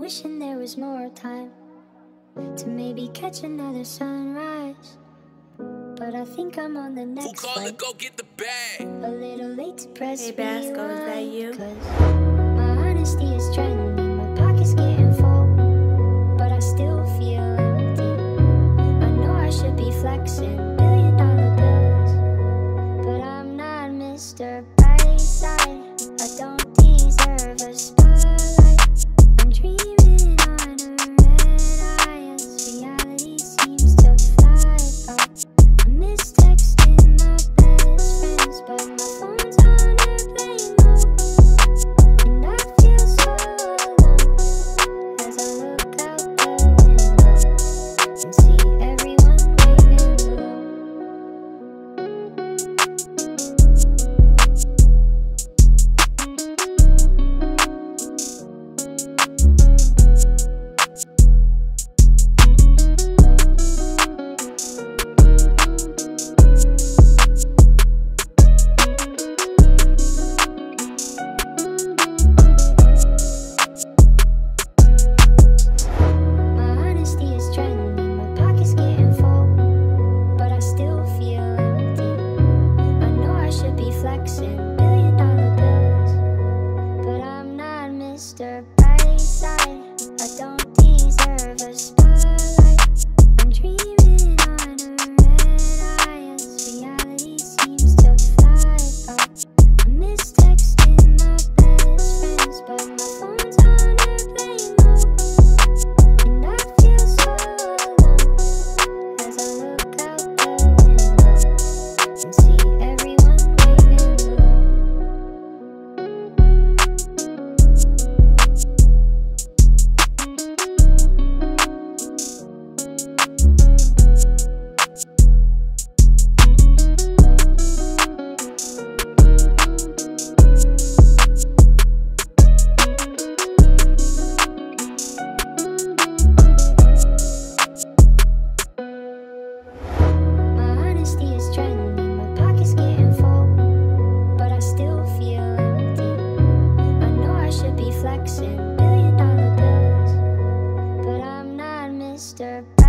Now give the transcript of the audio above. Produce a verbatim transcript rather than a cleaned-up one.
wishing there was more time to maybe catch another sunrise. But I think I'm on the next Vukola, flight. go get the bag. A little late to press Hey Basco, is that you? Cause my honesty is trending, my pocket's getting full, but I still feel empty. I know I should be flexing billion dollar bills, but I'm not Mister Brightside. I don't deserve a spotlight. I'm dreaming on a red eye as reality seems to fly by. I miss texting my best friends, but my phone's on airplane mode, and I feel so alone as I look out the window and see everyone waving below. My honesty is trending, my pocket's getting full, but I still feel empty. I know I should be flexing billion dollar bills, but I'm not Mister Brightside. I don't deserve a spotlight. I'm dreaming on a red eye as reality seems to fly by. I miss texting my best friends, but my phone's on airplane mode, and I feel so alone as I look out the window and see everyone waving below. My honesty is trending, my pocket's getting full, but I still feel empty. I know I should be flexing billion dollar bills, but I'm not Mister